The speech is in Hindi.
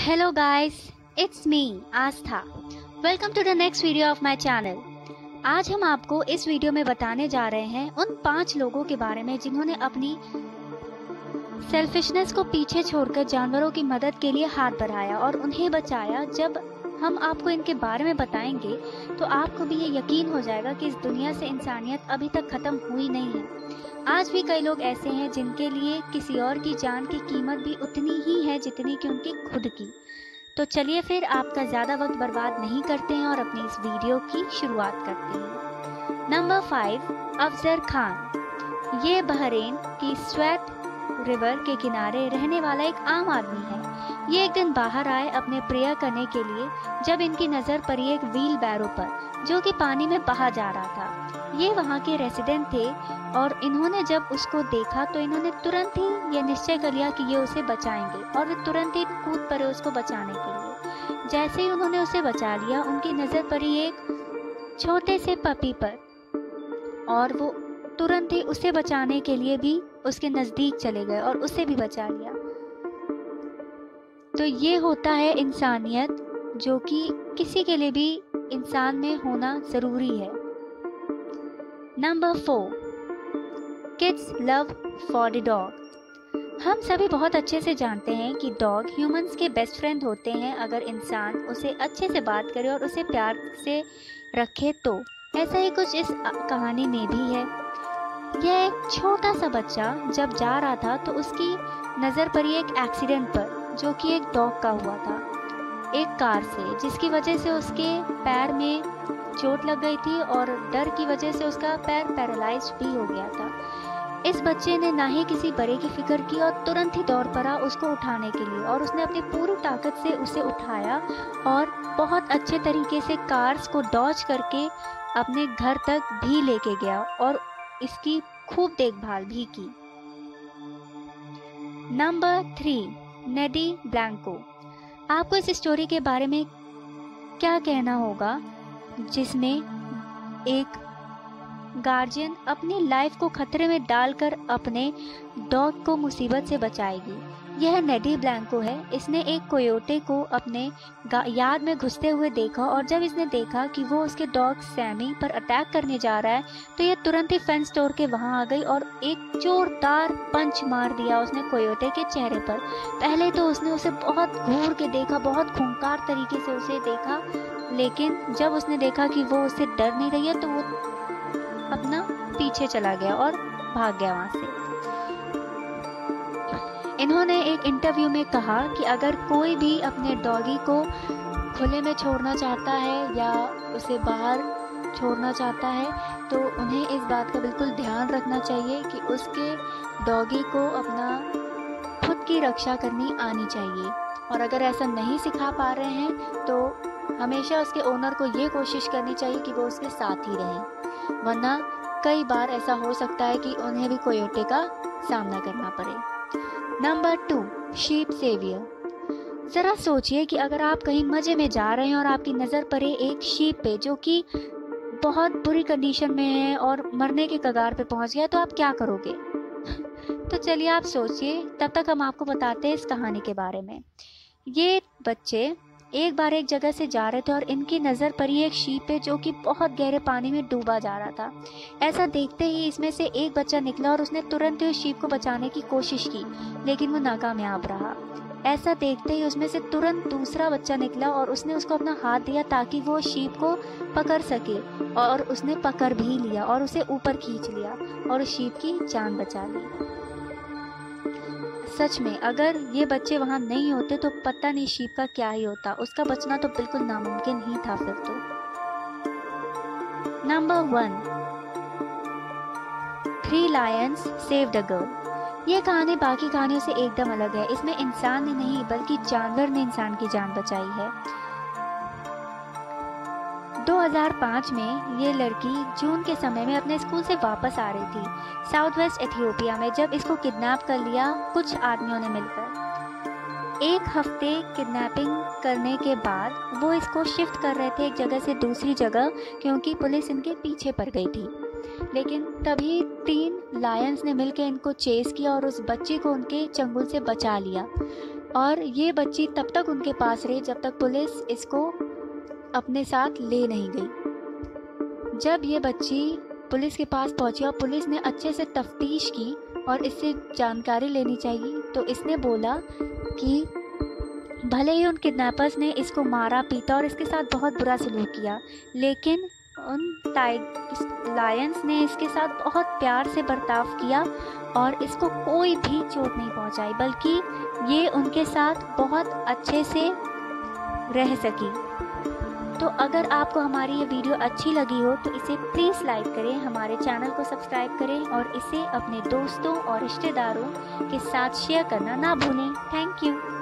Hello guys, it's me Aastha. Welcome to the next video of my channel. आज हम आपको इस वीडियो में बताने जा रहे हैं उन 5 लोगों के बारे में जिन्होंने अपनी सेल्फिशनेस को पीछे छोड़कर जानवरों की मदद के लिए हाथ बढ़ाया और उन्हें बचाया। जब हम आपको इनके बारे में बताएंगे तो आपको भी ये यकीन हो जाएगा कि इस दुनिया से इंसानियत अभी तक ख़त्म हुई नहीं है। आज भी कई लोग ऐसे हैं जिनके लिए किसी और की जान की कीमत भी उतनी ही है जितनी कि उनकी खुद की। तो चलिए फिर आपका ज़्यादा वक्त बर्बाद नहीं करते हैं और अपनी इस वीडियो की शुरुआत करते हैं। नंबर 5, अफजर खान। ये बहरीन की स्वेट रिवर के किनारे रहने वाला एक आम आदमी है। ये एक दिन बाहर आए अपने प्रेयर करने के लिए जब इनकी नज़र पड़ी एक व्हील बैरो पर जो कि पानी में बहा जा रहा था। ये वहाँ के रेसिडेंट थे और इन्होंने जब उसको देखा तो इन्होंने तुरंत ही ये निश्चय कर लिया कि ये उसे बचाएंगे और वे तुरंत ही कूद पड़े उसको बचाने के लिए। जैसे ही उन्होंने उसे बचा लिया उनकी नज़र पड़ी एक छोटे से पपी पर और वो तुरंत ही उसे बचाने के लिए भी उसके नज़दीक चले गए और उसे भी बचा लिया। तो ये होता है इंसानियत, जो कि किसी के लिए भी इंसान में होना ज़रूरी है। Number 4, kids love for the dog. हम सभी बहुत अच्छे से जानते हैं कि डॉग ह्यूमंस के बेस्ट फ्रेंड होते हैं अगर इंसान उसे अच्छे से बात करे और उसे प्यार से रखे तो। ऐसा ही कुछ इस कहानी में भी है। यह एक छोटा सा बच्चा जब जा रहा था तो उसकी नज़र पड़ी एक एक्सीडेंट पर जो कि एक डॉग का हुआ था एक कार से, जिसकी वजह से उसके पैर में चोट लग गई थी और डर की वजह से उसका पैर पैरालाइज्ड भी हो गया था। इस बच्चे ने ना ही किसी बड़े की फिक्र की और तुरंत ही दौड़ पड़ा उसको उठाने के लिए और उसने अपनी पूरी ताकत से उसे उठाया और बहुत अच्छे तरीके से कार्स को डॉज करके अपने घर तक भी लेके गया और इसकी खूब देखभाल भी की। Number 3, Neddy Blanco. आपको इस स्टोरी के बारे में क्या कहना होगा जिसमें एक गार्जियन अपनी लाइफ को खतरे में डालकर अपने डॉग को मुसीबत से बचाएगी? यह नेडी ब्लैंको है। इसने एक कोयोटे को अपने यार्ड में घुसते हुए देखा और जब इसने देखा कि वो उसके डॉग सैमी पर अटैक करने जा रहा है तो ये तुरंत ही फेंस तोड़ के वहाँ आ गई और एक जोरदार पंच मार दिया उसने कोयोटे के चेहरे पर। पहले तो उसने उसे बहुत घूर के देखा, बहुत खूंखार तरीके से उसे देखा, लेकिन जब उसने देखा कि वो उससे डर नहीं रही है तो वो अपना पीछे चला गया और भाग गया वहाँ से। इन्होंने एक इंटरव्यू में कहा कि अगर कोई भी अपने डॉगी को खुले में छोड़ना चाहता है या उसे बाहर छोड़ना चाहता है तो उन्हें इस बात का बिल्कुल ध्यान रखना चाहिए कि उसके डॉगी को अपना खुद की रक्षा करनी आनी चाहिए। और अगर ऐसा नहीं सिखा पा रहे हैं तो हमेशा उसके ओनर को ये कोशिश करनी चाहिए कि वो उसके साथ ही रहे, वरना कई बार ऐसा हो सकता है कि उन्हें भी कोयोटे का सामना करना पड़े। Number 2, sheep saviour. ज़रा सोचिए कि अगर आप कहीं मज़े में जा रहे हैं और आपकी नज़र पड़े एक शीप पे जो कि बहुत बुरी कंडीशन में है और मरने के कगार पे पहुंच गया तो आप क्या करोगे? तो चलिए आप सोचिए, तब तक हम आपको बताते हैं इस कहानी के बारे में। ये बच्चे एक बार एक जगह से जा रहे थे और इनकी नज़र पड़ी एक शीप पे जो कि बहुत गहरे पानी में डूबा जा रहा था। ऐसा देखते ही इसमें से एक बच्चा निकला और उसने तुरंत ही उस शीप को बचाने की कोशिश की, लेकिन वो नाकामयाब रहा। ऐसा देखते ही उसमें से तुरंत दूसरा बच्चा निकला और उसने उसको अपना हाथ दिया ताकि वो शीप को पकड़ सके और उसने पकड़ भी लिया और उसे ऊपर खींच लिया और उस शीप की जान बचा ली। सच में अगर ये बच्चे वहाँ नहीं होते तो पता नहीं शीप का क्या ही होता, उसका बचना तो बिल्कुल नामुमकिन ही था फिर तो। Number 1, 3 lions saved a girl. ये कहानी बाकी कहानियों से एकदम अलग है। इसमें इंसान ने नहीं बल्कि जानवर ने इंसान की जान बचाई है। 2005 में ये लड़की जून के समय में अपने स्कूल से वापस आ रही थी साउथ वेस्ट एथियोपिया में जब इसको किडनैप कर लिया कुछ आदमियों ने मिलकर। एक हफ्ते किडनैपिंग करने के बाद वो इसको शिफ्ट कर रहे थे एक जगह से दूसरी जगह क्योंकि पुलिस इनके पीछे पड़ गई थी। लेकिन तभी 3 लायंस ने मिलकर इनको चेस किया और उस बच्ची को उनके चंगुल से बचा लिया। और ये बच्ची तब तक उनके पास रही जब तक पुलिस इसको अपने साथ ले नहीं गई। जब ये बच्ची पुलिस के पास पहुंची और पुलिस ने अच्छे से तफ्तीश की और इससे जानकारी लेनी चाहिए, तो इसने बोला कि भले ही उन किडनैपर्स ने इसको मारा पीटा और इसके साथ बहुत बुरा सलूक किया, लेकिन उन लायंस ने इसके साथ बहुत प्यार से बर्ताव किया और इसको कोई भी चोट नहीं पहुंचाई, बल्कि ये उनके साथ बहुत अच्छे से रह सकी। तो अगर आपको हमारी ये वीडियो अच्छी लगी हो तो इसे प्लीज़ लाइक करें, हमारे चैनल को सब्सक्राइब करें और इसे अपने दोस्तों और रिश्तेदारों के साथ शेयर करना ना भूलें। Thank you.